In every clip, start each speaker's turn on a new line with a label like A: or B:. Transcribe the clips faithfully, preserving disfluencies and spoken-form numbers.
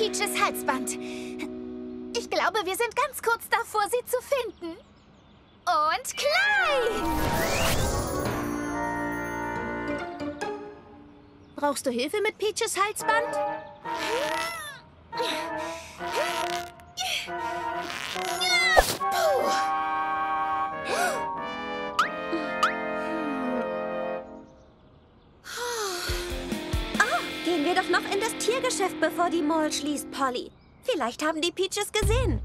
A: Peaches Halsband. Ich glaube, wir sind ganz kurz davor, sie zu finden. Und klein!
B: Brauchst du Hilfe mit Peaches Halsband?
A: Puh.
C: Gehen wir doch noch in das Tiergeschäft, bevor die Mall schließt, Polly. Vielleicht haben die Peaches gesehen.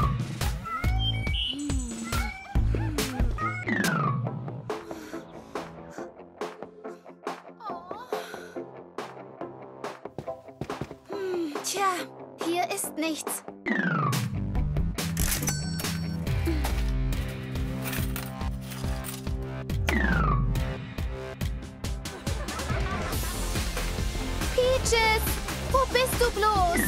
A: Hm, tja, hier ist nichts. Peaches, wo bist du bloß?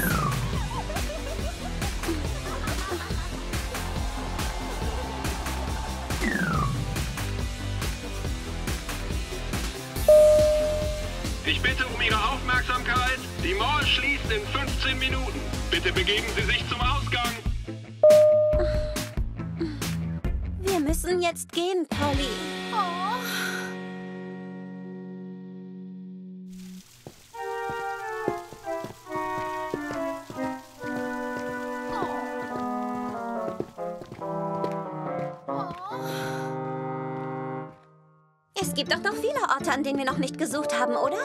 D: Ich bitte um Ihre Aufmerksamkeit. Die Mall schließt in fünfzehn Minuten. Bitte begeben Sie sich zum Ausgang.
C: Wir müssen jetzt gehen, Polly.
A: Oh.
C: Es gibt doch noch viele Orte, an denen wir noch nicht gesucht haben, oder?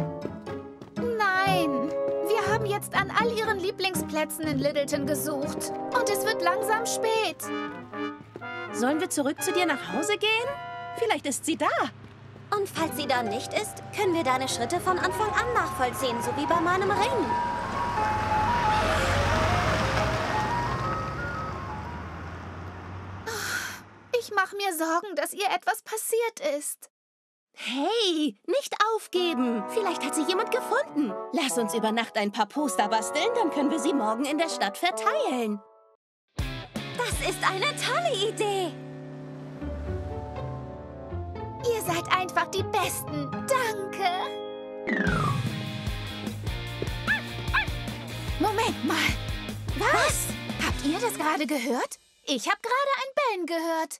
A: Nein, wir haben jetzt an all ihren Lieblingsplätzen in Littleton gesucht. Und es wird langsam spät.
B: Sollen wir zurück zu dir nach Hause gehen? Vielleicht ist sie da.
C: Und falls sie da nicht ist, können wir deine Schritte von Anfang an nachvollziehen, so wie bei meinem Ring.
A: Ich mache mir Sorgen, dass ihr etwas passiert ist.
B: Hey, nicht aufgeben. Vielleicht hat sie jemand gefunden. Lass uns über Nacht ein paar Poster basteln, dann können wir sie morgen in der Stadt verteilen.
C: Das ist eine tolle Idee.
A: Ihr seid einfach die Besten. Danke. Moment mal. Was? Habt ihr das gerade gehört? Ich habe gerade ein Bellen gehört.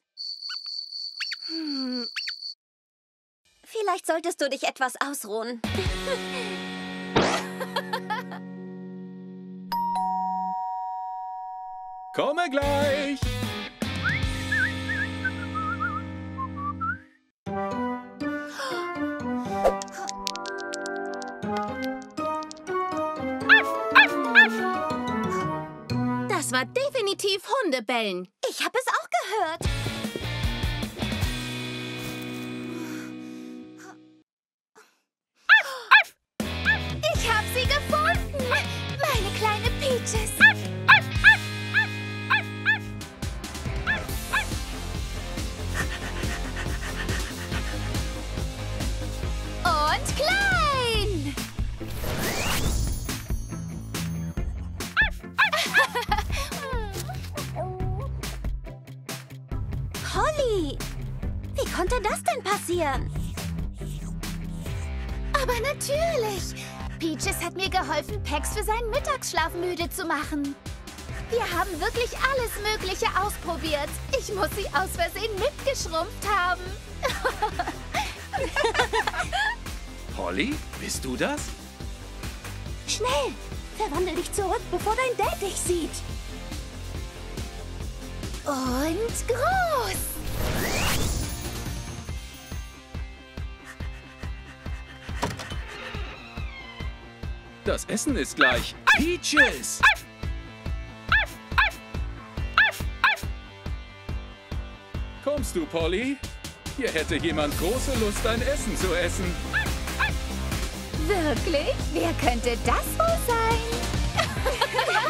C: Hm. Vielleicht solltest du dich etwas ausruhen.
E: Komme gleich!
B: Das war definitiv Hundebellen.
C: Ich habe es auch gehört.
A: Ich habe sie gefunden. Meine kleine Peaches. Und klein.
C: Polly, wie konnte das denn passieren?
A: Aber natürlich. Peaches hat mir geholfen, Pax für seinen Mittagsschlaf müde zu machen. Wir haben wirklich alles Mögliche ausprobiert. Ich muss sie aus Versehen mitgeschrumpft haben.
E: Polly, bist du das?
B: Schnell, verwandel dich zurück, bevor dein Dad dich sieht.
A: Und groß.
E: Das Essen ist gleich. Peaches! Kommst du, Polly? Hier hätte jemand große Lust, dein Essen zu essen.
A: Wirklich? Wer könnte das wohl sein?